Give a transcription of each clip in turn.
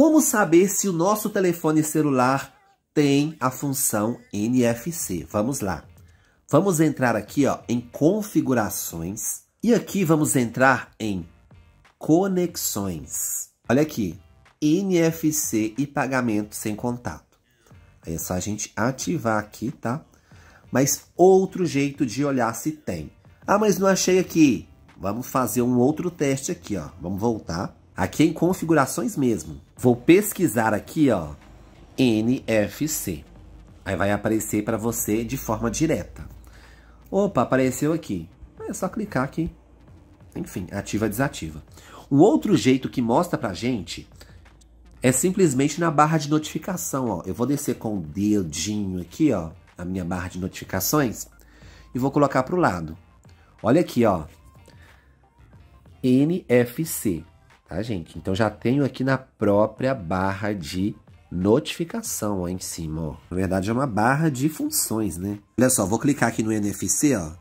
Como saber se o nosso telefone celular tem a função NFC? Vamos lá. Vamos entrar aqui, ó, em configurações. E aqui vamos entrar em conexões. Olha aqui, NFC e pagamento sem contato. Aí é só a gente ativar aqui, tá? Mas outro jeito de olhar se tem. Ah, mas não achei aqui. Vamos fazer um outro teste aqui, ó. Vamos voltar. Aqui em configurações mesmo. Vou pesquisar aqui, ó, NFC. Aí vai aparecer para você de forma direta. Opa, apareceu aqui. É só clicar aqui. Enfim, ativa, desativa. Um outro jeito que mostra pra gente é simplesmente na barra de notificação, ó. Eu vou descer com o dedinho aqui, ó, a minha barra de notificações e vou colocar pro lado. Olha aqui, ó. NFC, tá, gente? Então já tenho aqui na própria barra de notificação, ó, em cima, ó. Na verdade é uma barra de funções, né? Olha só, vou clicar aqui no NFC, ó.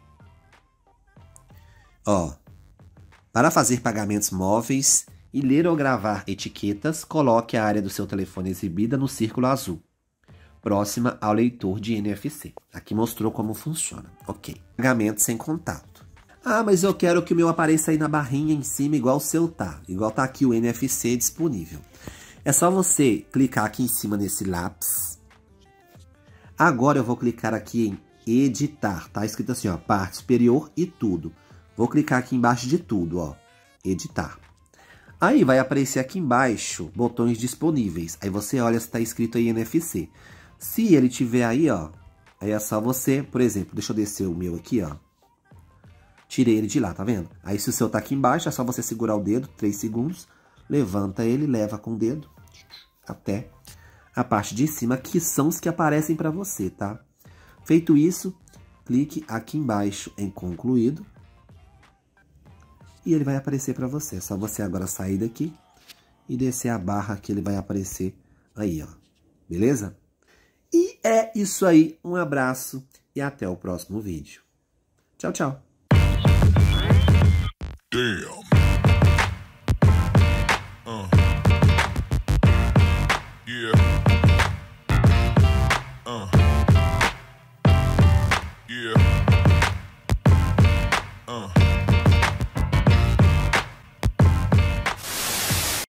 Ó. Para fazer pagamentos móveis e ler ou gravar etiquetas, coloque a área do seu telefone exibida no círculo azul, próxima ao leitor de NFC. Aqui mostrou como funciona. Ok. Pagamento sem contato. Ah, mas eu quero que o meu apareça aí na barrinha em cima, igual o seu tá. Igual tá aqui o NFC disponível. É só você clicar aqui em cima nesse lápis. Agora eu vou clicar aqui em editar. Tá escrito assim, ó, parte superior e tudo. Vou clicar aqui embaixo de tudo, ó, editar. Aí vai aparecer aqui embaixo botões disponíveis. Aí você olha se está escrito aí NFC. Se ele tiver aí, ó, aí é só você, por exemplo, deixa eu descer o meu aqui, ó. Tirei ele de lá, tá vendo? Aí se o seu tá aqui embaixo, é só você segurar o dedo, 3 segundos, levanta ele, leva com o dedo até a parte de cima, que são os que aparecem para você, tá? Feito isso, clique aqui embaixo em concluído. E ele vai aparecer para você. É só você agora sair daqui e descer a barra que ele vai aparecer aí, ó. Beleza? E é isso aí. Um abraço e até o próximo vídeo. Tchau, tchau. Damn. Yeah.